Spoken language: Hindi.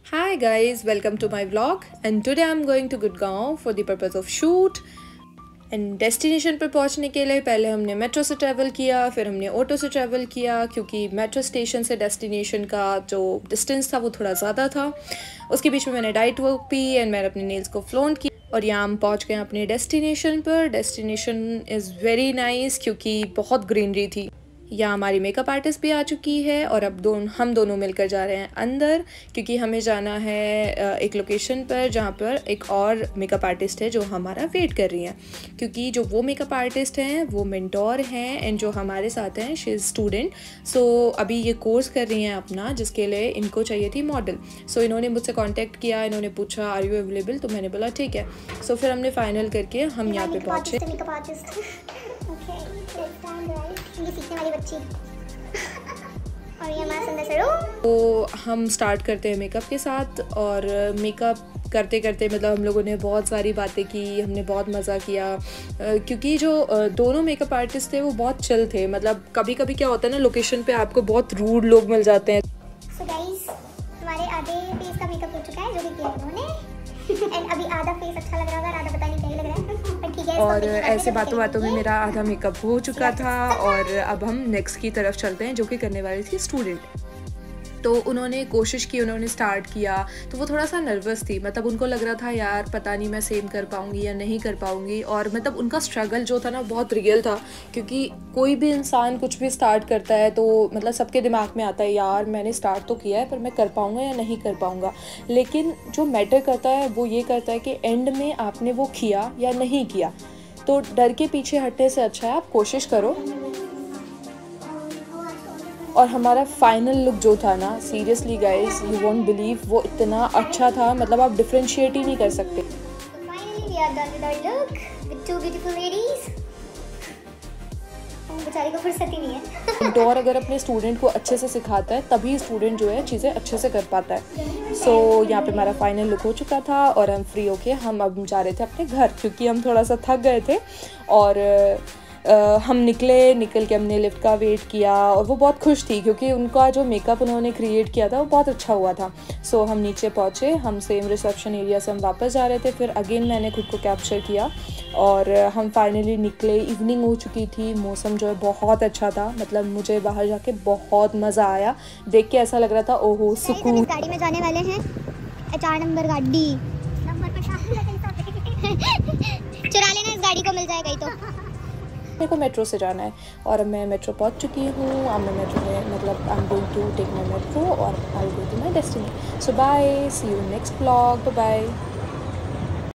Hi guys, welcome to my vlog and today I'm going to Gurgaon for the purpose of shoot end destination पर पहुंचने के लिए पहले हमने मेट्रो से ट्रैवल किया, फिर हमने ऑटो से ट्रैवल किया क्योंकि मेट्रो स्टेशन से डेस्टिनेशन का जो डिस्टेंस था वो थोड़ा ज़्यादा था। उसके बीच में मैंने डाइट वर्क पी एंड मैंने अपने नेल्स को फ्लोन किया और यहाँ हम पहुँच गए अपने डेस्टिनेशन पर। डेस्टिनेशन इज़ वेरी नाइस क्योंकि बहुत ग्रीनरी थी। यहाँ हमारी मेकअप आर्टिस्ट भी आ चुकी है और अब हम दोनों मिलकर जा रहे हैं अंदर क्योंकि हमें जाना है एक लोकेशन पर जहाँ पर एक और मेकअप आर्टिस्ट है जो हमारा वेट कर रही हैं। क्योंकि जो वो मेकअप आर्टिस्ट हैं वो मेंटोर हैं एंड जो हमारे साथ हैं शी इज़ स्टूडेंट। सो अभी ये कोर्स कर रही हैं अपना, जिसके लिए इनको चाहिए थी मॉडल। सो इन्होंने मुझसे कॉन्टैक्ट किया, इन्होंने पूछा आर यू अवेलेबल, तो मैंने बोला ठीक है। सो फिर हमने फाइनल करके हम यहाँ पे पहुँचे। सीखने वाली बच्ची और ये हमारा सुंदर सरू। तो हम स्टार्ट करते हैं मेकअप के साथ और मेकअप करते करते मतलब हम लोगों ने बहुत सारी बातें की, हमने बहुत मज़ा किया क्योंकि जो दोनों मेकअप आर्टिस्ट थे वो बहुत चिल थे। मतलब कभी कभी क्या होता है ना, लोकेशन पे आपको बहुत रूड लोग मिल जाते हैं। सो गाइस, हमारे आधे फेस का मेकअप हो चुका है जो भी किया उन्होंने एंड अभी आधा फेस अच्छा लग रहा होगा, आधा पता नहीं क्या लग रहा है पर ठीक है। और ऐसे बातों बातों में मेरा आधा मेकअप हो चुका था और अब हम नेक्स्ट की तरफ चलते हैं जो कि करने वाली थी स्टूडेंट। तो उन्होंने कोशिश की, उन्होंने स्टार्ट किया तो वो थोड़ा सा नर्वस थी। मतलब उनको लग रहा था यार पता नहीं मैं सेम कर पाऊँगी या नहीं कर पाऊँगी। और मतलब उनका स्ट्रगल जो था ना बहुत रियल था क्योंकि कोई भी इंसान कुछ भी स्टार्ट करता है तो मतलब सबके दिमाग में आता है यार मैंने स्टार्ट तो किया है पर मैं कर पाऊँगा या नहीं कर पाऊँगा। लेकिन जो मैटर करता है वो ये करता है कि एंड में आपने वो किया या नहीं किया। तो डर के पीछे हटने से अच्छा है आप कोशिश करो। और हमारा फाइनल लुक जो था ना, seriously guys you won't believe, वो इतना अच्छा था, मतलब आप डिफरेंशिएट ही नहीं कर सकते। Finally we are done with our look with two beautiful ladies. बेचारी को फुर्सत ही नहीं है। मेंटोर अगर अपने स्टूडेंट को अच्छे से सिखाता है तभी स्टूडेंट जो है चीज़ें अच्छे से कर पाता है। सो यहाँ पे हमारा फाइनल लुक हो चुका था और हम फ्री होके हम अब जा रहे थे अपने घर क्योंकि हम थोड़ा सा थक गए थे। और हम निकल के हमने लिफ्ट का वेट किया और वो बहुत खुश थी क्योंकि उनका जो मेकअप उन्होंने क्रिएट किया था वो बहुत अच्छा हुआ था। सो हम नीचे पहुँचे, हम सेम रिसेप्शन एरिया से हम वापस जा रहे थे। फिर अगेन मैंने खुद को कैप्चर किया और हम फाइनली निकले। इवनिंग हो चुकी थी, मौसम जो है बहुत अच्छा था। मतलब मुझे बाहर जाके बहुत मज़ा आया, देख के ऐसा लग रहा था ओहो सुकून। गाड़ी में जाने वाले हैं, 4 नंबर गाड़ी चुरा लेना, इस गाड़ी को मिल जाएगा ही। तो मेरे को मेट्रो से जाना है और अब मैं मेट्रो पहुंच चुकी हूँ। अब मैं मेट्रो में मतलब I am going to take my metro और I will go to my destiny. So bye, see you next vlog, bye bye.